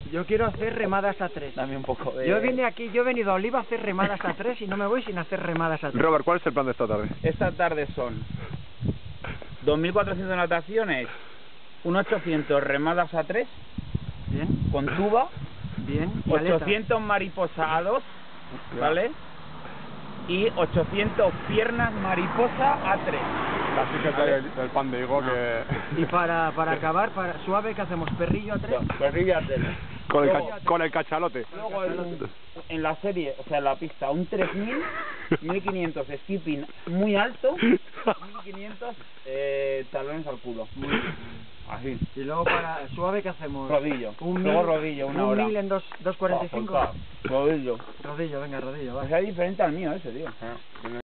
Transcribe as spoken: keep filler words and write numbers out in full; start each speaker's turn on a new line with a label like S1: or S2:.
S1: Yo quiero hacer remadas a tres.
S2: Dame un poco de...
S1: Yo vine aquí, yo he venido a Oliva a hacer remadas a tres y no me voy sin hacer remadas a tres.
S3: Robert, ¿cuál es el plan de esta tarde?
S2: Esta tarde son dos mil cuatrocientas nataciones, un ochocientos remadas a tres,
S1: Bien,
S2: con tuba,
S1: bien. Y aleta.
S2: ochocientos mariposa a dos, ¿vale? Y ochocientos piernas mariposa a tres.
S3: Así que
S2: Vale.
S3: del, del pan de higo que...
S1: Y para, para acabar, para suave, ¿qué hacemos? ¿Perrillo a tres?
S2: Perrilla a tres.
S3: con, el
S2: Luego-
S3: ca- con el cachalote.
S2: Luego el- en la serie, o sea, en la pista, un tres mil, mil quinientos skipping muy alto, mil quinientos eh, talones al culo. Así.
S1: Y luego para suave, ¿qué hacemos?
S2: Rodillo.
S1: Un
S2: Luego
S1: mil,
S2: rodillo, una
S1: un
S2: hora.
S1: mil en dos cuarenta y cinco.
S2: Rodillo.
S1: Rodillo, venga, rodillo,
S2: O
S1: va.
S2: sea, diferente al mío ese, tío.